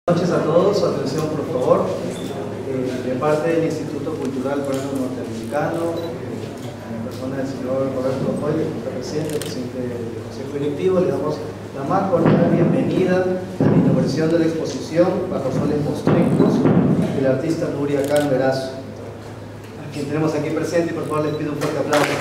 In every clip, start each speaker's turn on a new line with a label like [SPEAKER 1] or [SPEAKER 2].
[SPEAKER 1] Buenas noches a todos, su atención por favor. De parte del Instituto Cultural Peruano Norteamericano, en la persona del señor Roberto Ojoy, presidente del Consejo Directivo, le damos la más cordial bienvenida a la inauguración de la exposición Bajo Soles Constrictos del artista Nuria Khan Verazo, a quien tenemos aquí presente, y por favor les pido un fuerte aplauso.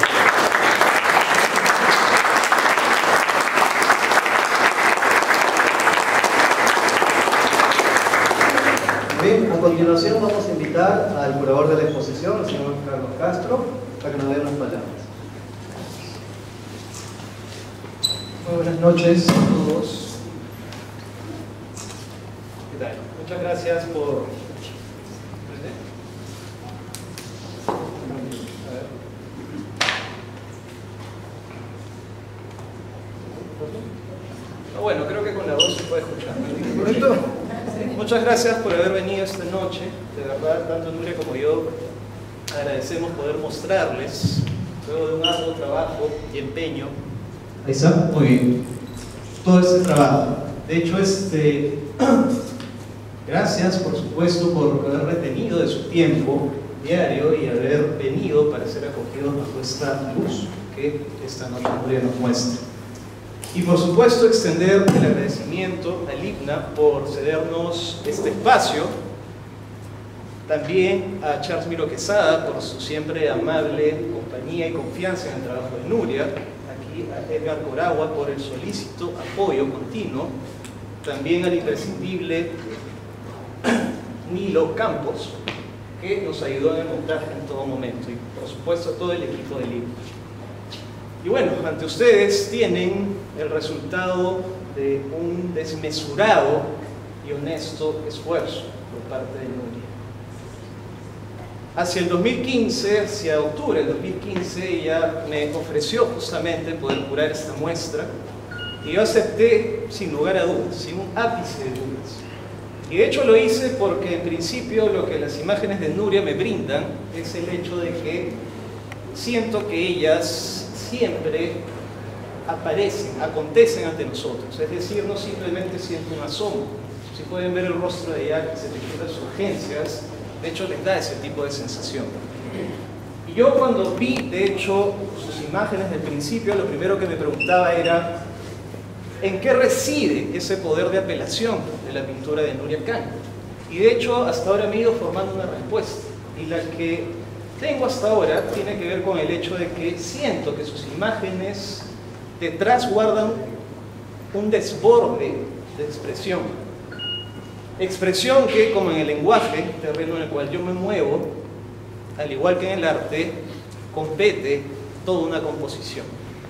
[SPEAKER 1] Bien, a continuación vamos a invitar al curador de la exposición, el señor Carlos Castro, para que nos dé unas palabras.
[SPEAKER 2] Muy buenas noches a todos. ¿Qué tal? Muchas gracias por... Bueno, creo que con la voz se puede escuchar, ¿no? ¿Correcto? Muchas gracias por haber venido esta noche. De verdad, tanto Nuria como yo agradecemos poder mostrarles, luego de un arduo trabajo y empeño, ahí está, muy bien, todo este trabajo. De hecho, gracias por supuesto por haber retenido de su tiempo diario y haber venido para ser acogidos bajo esta luz que esta noche Nuria nos muestra. Y por supuesto extender el agradecimiento al IPNA por cedernos este espacio, también a Charles Miro Quesada por su siempre amable compañía y confianza en el trabajo de Nuria, aquí a Edgar Coragua por el solícito apoyo continuo, también al imprescindible Nilo Campos, que nos ayudó en el montaje en todo momento, y por supuesto a todo el equipo del IPNA. Y bueno, ante ustedes tienen el resultado de un desmesurado y honesto esfuerzo por parte de Nuria. Hacia el 2015, hacia octubre del 2015, ella me ofreció justamente poder curar esta muestra y yo acepté sin lugar a dudas, sin un ápice de dudas. Y de hecho lo hice porque en principio lo que las imágenes de Nuria me brindan es el hecho de que siento que ellas siempre acontecen ante nosotros, es decir, no simplemente siento un asombro. Si pueden ver el rostro de ella que se detecta sus urgencias, de hecho les da ese tipo de sensación. Y yo cuando vi, de hecho, sus imágenes del principio, lo primero que me preguntaba era ¿en qué reside ese poder de apelación de la pintura de Nuria Khan? Y de hecho, hasta ahora me he ido formando una respuesta, y la que tengo hasta ahora tiene que ver con el hecho de que siento que sus imágenes detrás guardan un desborde de expresión. Expresión que, como en el lenguaje, terreno en el cual yo me muevo, al igual que en el arte, compete toda una composición.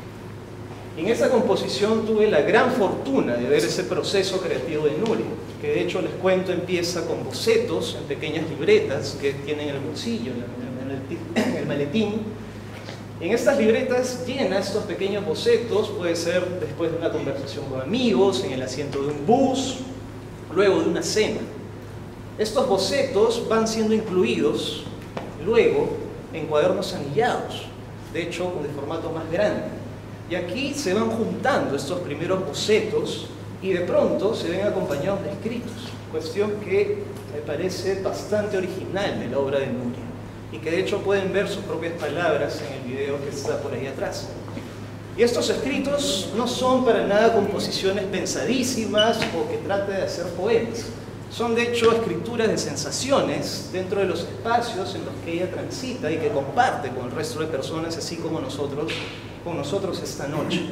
[SPEAKER 2] En esa composición tuve la gran fortuna de ver ese proceso creativo de Nuria, que de hecho les cuento empieza con bocetos en pequeñas libretas que tienen en el bolsillo, en el maletín. En estas libretas llena estos pequeños bocetos, puede ser después de una conversación con amigos, en el asiento de un bus, luego de una cena. Estos bocetos van siendo incluidos luego en cuadernos anillados, de hecho de formato más grande. Y aquí se van juntando estos primeros bocetos y de pronto se ven acompañados de escritos, cuestión que me parece bastante original de la obra de Nuria, y que de hecho pueden ver sus propias palabras en el video que está por ahí atrás. Y estos escritos no son para nada composiciones pensadísimas o que trate de hacer poemas. Son de hecho escrituras de sensaciones dentro de los espacios en los que ella transita y que comparte con el resto de personas, así como con nosotros esta noche.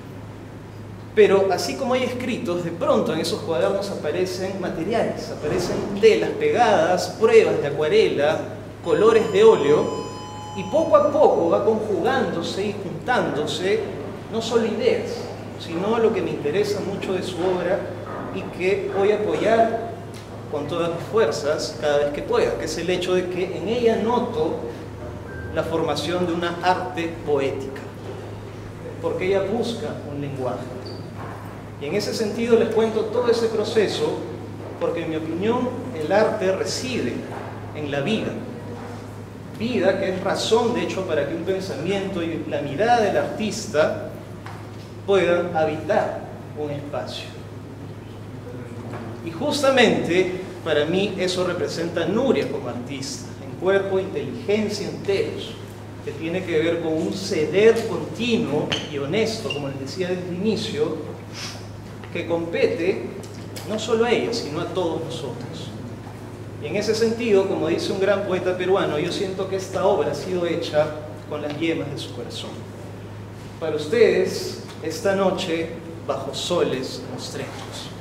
[SPEAKER 2] Pero así como hay escritos, de pronto en esos cuadernos aparecen materiales, aparecen telas pegadas, pruebas de acuarela, colores de óleo, y poco a poco va conjugándose y juntándose no solo ideas, sino lo que me interesa mucho de su obra y que voy a apoyar con todas mis fuerzas cada vez que pueda, que es el hecho de que en ella noto la formación de una arte poética, porque ella busca un lenguaje. Y en ese sentido les cuento todo ese proceso, porque en mi opinión el arte reside en la vida. Vida que es razón, de hecho, para que un pensamiento y la mirada del artista puedan habitar un espacio. Y Y justamente para mí eso representa Nuria como artista, en cuerpo, inteligencia, enteros, que tiene que ver con un ceder continuo y honesto, como les decía desde el inicio, que compete no solo a ella, sino a todos nosotros. Y en ese sentido, como dice un gran poeta peruano, yo siento que esta obra ha sido hecha con las yemas de su corazón. Para ustedes, esta noche, bajo soles mostrenos.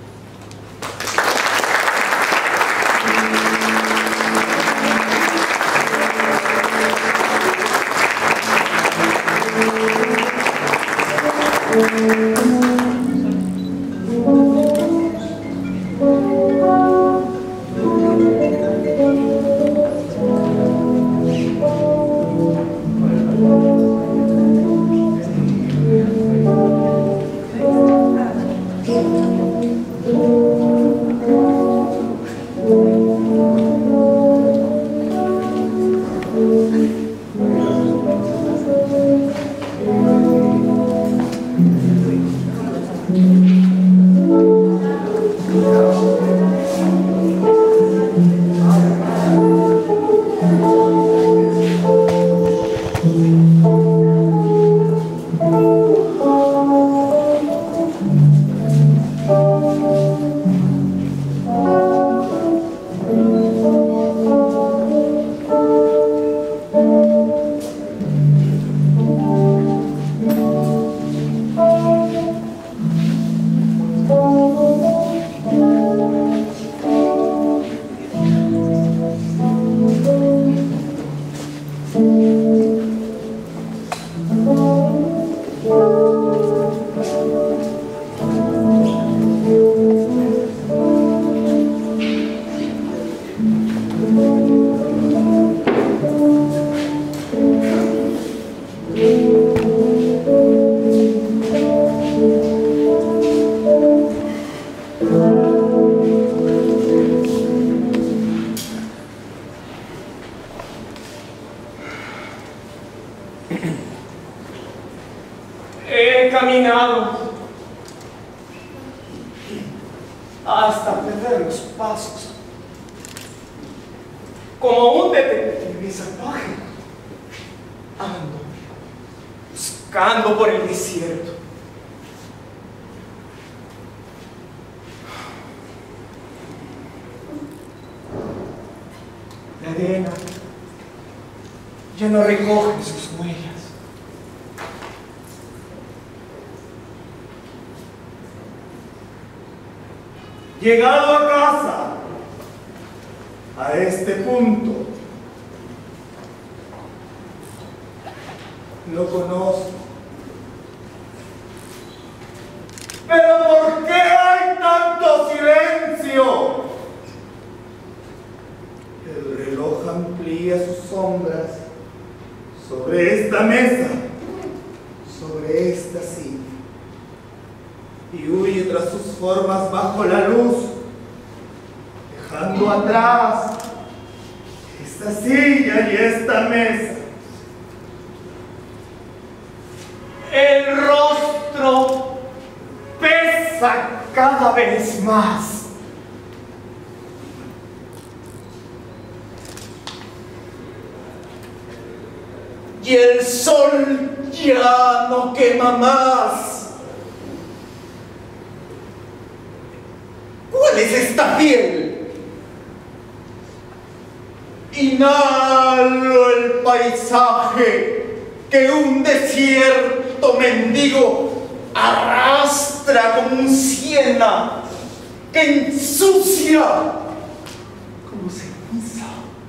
[SPEAKER 3] He caminado hasta perder los pasos, como un detective salvaje, ando buscando por el desierto. La arena ya no recoge sus huellas. Llegado a casa, a este punto, lo conozco. Pero ¿por qué hay tanto silencio? El reloj amplía sus sombras sobre esta mesa, sobre esta silla, y huye tras sus formas bajo la luz, dejando atrás esta silla y esta mesa. El rostro pesa cada vez más. Y el sol ya no quema más. ¿Cuál es esta piel? Inhalo el paisaje que un desierto mendigo arrastra como un siena que ensucia como ceniza.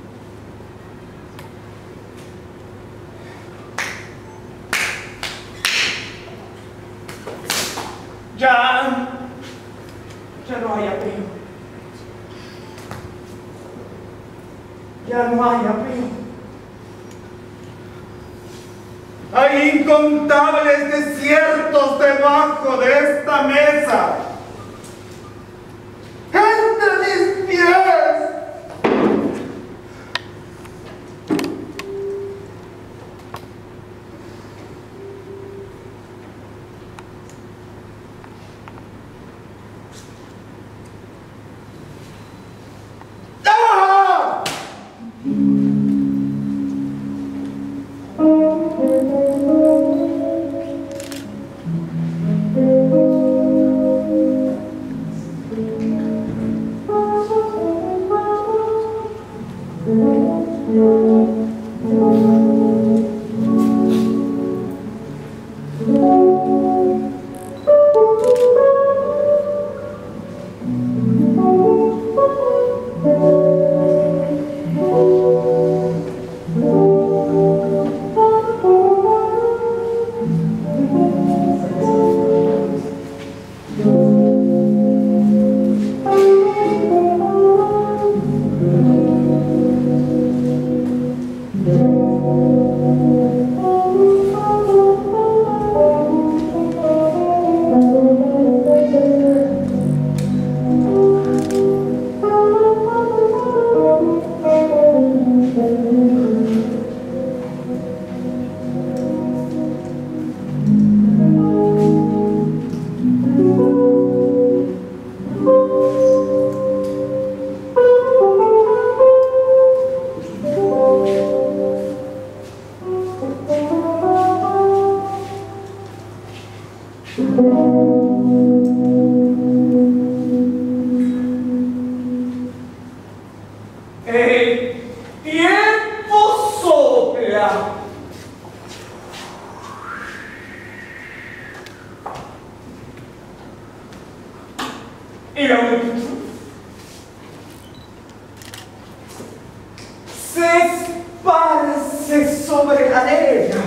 [SPEAKER 3] Ya no hay apego. Ya no hay apego. Hay incontables desiertos debajo de esta mesa. ¡Entre mis pies! El tiempo sopla. Y la multitud se esparce sobre la arena.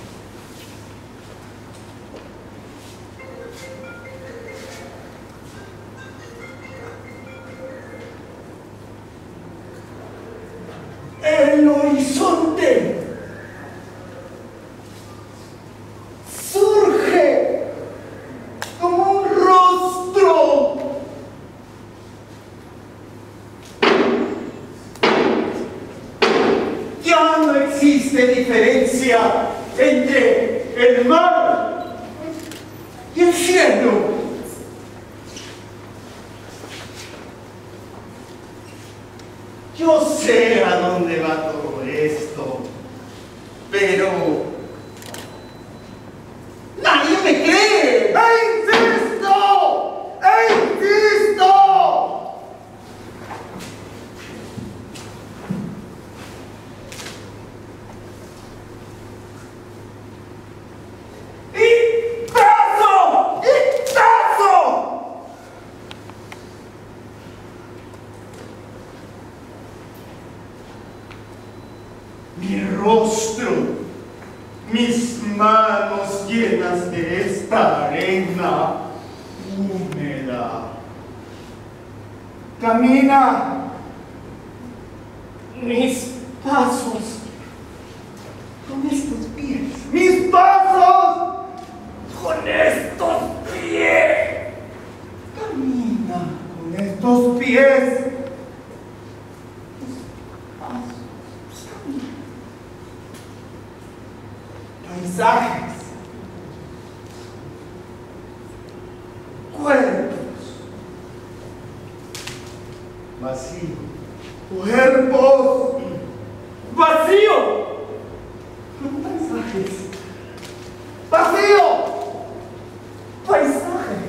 [SPEAKER 3] El horizonte surge como un rostro. Ya no existe diferencia entre el mar y el cielo. Yo sé a dónde va todo esto, pero nadie me cree. ¡Insisto! ¡Insisto! ¡Intazo! ¡Intazo! Mi rostro, mis manos llenas de esta arena húmeda. Camina mis pasos con estos pies. ¡Mis pasos con estos pies! Camina con estos pies. Paisajes, cuerpos, vacío, cuerpos, vacío, paisajes, vacío, paisajes,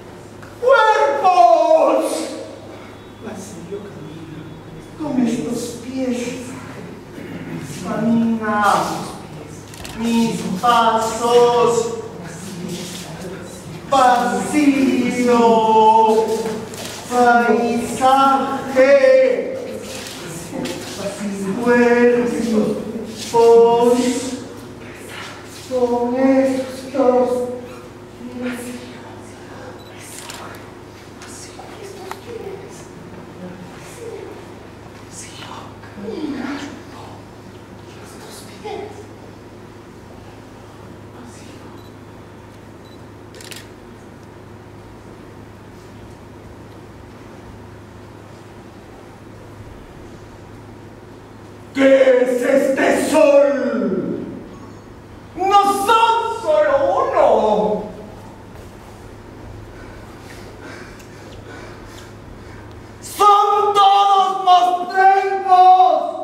[SPEAKER 3] cuerpos, vacío, camina con estos pies, camina. Mis pasos, vacío, paisaje, cuerpos, con estos ¿qué es este sol? No son solo uno. Son todos mostrencos.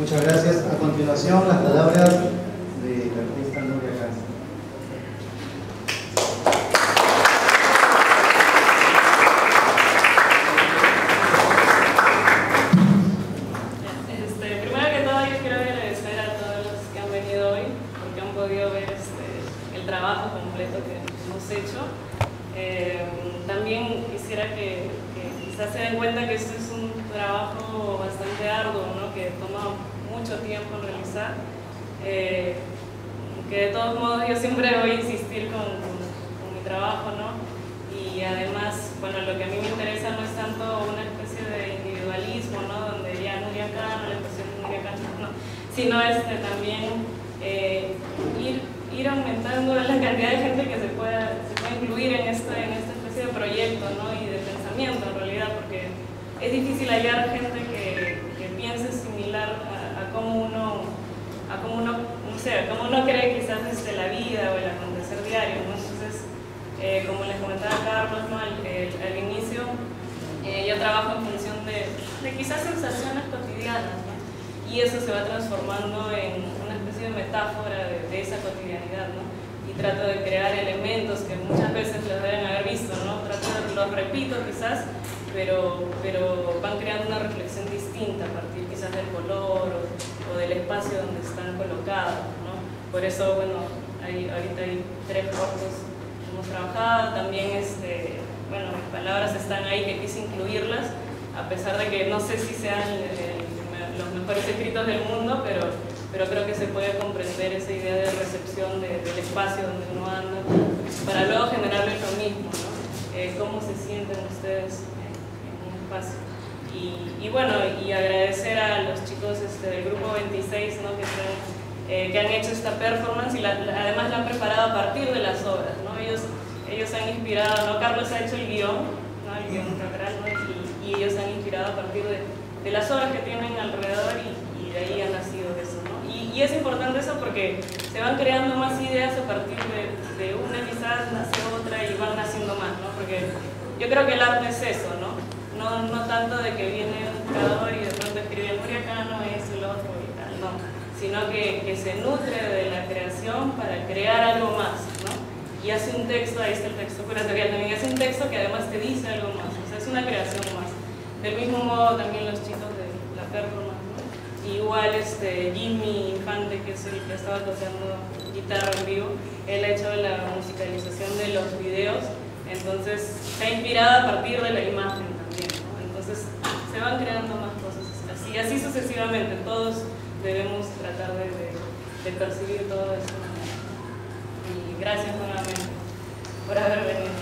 [SPEAKER 1] Muchas gracias. A continuación, las palabras de la artista Nuria Castro.
[SPEAKER 4] Primero que todo, yo quiero agradecer a todos los que han venido hoy, porque han podido ver el trabajo completo que hemos hecho. También quisiera que quizás se den cuenta que esto es un trabajo bastante arduo, ¿no? Que toma mucho tiempo en realizar, que de todos modos yo siempre voy a insistir con mi trabajo, ¿no? Y además, bueno, lo que a mí me interesa no es tanto una especie de individualismo, ¿no? Donde ya Nuria Cano, la expresión de Nuria Cano, no, sino también ir aumentando la cantidad de gente que se pueda incluir en esta especie de proyecto, ¿no? Y de pensamiento en realidad, porque es difícil hallar gente que piense similar a cómo uno cree quizás la vida o el acontecer diario, ¿no? Entonces, como les comentaba Carlos, ¿no? al inicio, yo trabajo en función de quizás sensaciones cotidianas, ¿no? Y eso se va transformando en una especie de metáfora de esa cotidianidad, ¿no? Y trato de crear elementos que muchas veces los deben haber visto, ¿no? Los repito quizás, pero van creando una reflexión distinta a partir quizás del color o del espacio donde están colocados, ¿no? Por eso, bueno, ahorita hay 3 cortos que hemos trabajado. También, bueno, mis palabras están ahí, que quise incluirlas, a pesar de que no sé si sean los mejores escritos del mundo, pero creo que se puede comprender esa idea de recepción del espacio donde uno anda, para luego generarles lo mismo, ¿no? Cómo se sienten ustedes en un espacio. Y bueno, y agradecer a los chicos del grupo 26, ¿no? que han hecho esta performance y además la han preparado a partir de las obras, ¿no? Ellos han inspirado, ¿no? Carlos ha hecho el guión, ¿no? El guión teatral, ¿no? Y ellos han inspirado a partir de las obras que tienen alrededor y de ahí ha nacido eso, ¿no? Y es importante eso porque se van creando más ideas a partir de una, quizás nace otra y van naciendo más, ¿no? Porque yo creo que el arte es eso, ¿no? No tanto de que viene un creador y de pronto escribe Nuria Cano, el otro y tal, no. Sino que se nutre de la creación para crear algo más, ¿no? Y hace un texto, ahí está el texto curatorial también, hace un texto que además te dice algo más, o sea, es una creación más. Del mismo modo también los chicos de la performance, ¿no? Igual Jimmy Infante, que es el que estaba tocando guitarra en vivo, él ha hecho la musicalización de los videos, entonces está inspirada a partir de la imagen también, ¿no? Entonces se van creando más cosas así sucesivamente. Todos debemos tratar de percibir todo eso, ¿no? Y gracias nuevamente por haber venido.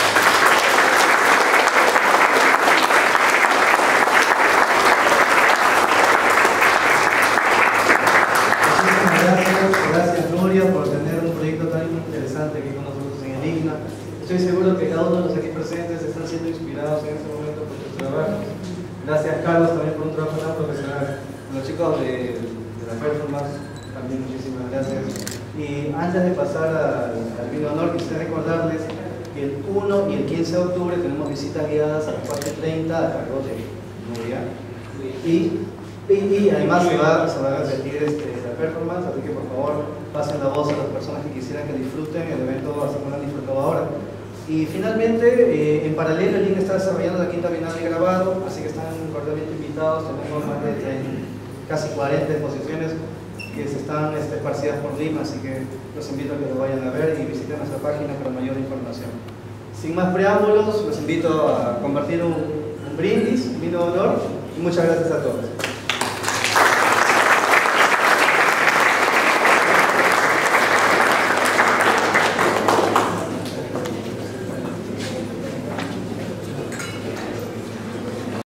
[SPEAKER 1] Gracias Nuria por tener un proyecto tan interesante aquí con nosotros en el IGNA. Estoy seguro que cada uno de los aquí presentes están siendo inspirados en este momento por tus trabajos. Gracias Carlos también por un trabajo tan profesional. Los chicos de la performance también muchísimas gracias. Y antes de pasar al vino honor, quisiera recordarles que el 1 y el 15 de octubre tenemos visitas guiadas a las 4:30 a cargo de Nuria. Y además se va a repetir la performance, así que por favor pasen la voz a las personas que quisieran que disfruten el evento, así como lo han disfrutado ahora. Y finalmente, en paralelo, el INE está desarrollando la quinta Bienal de Grabado, así que están cordialmente invitados. Tenemos más de casi 40 exposiciones que se están esparcidas por Lima, así que los invito a que lo vayan a ver y visiten nuestra página para mayor información. Sin más preámbulos, los invito a compartir un brindis, vino de honor, y muchas gracias a todos.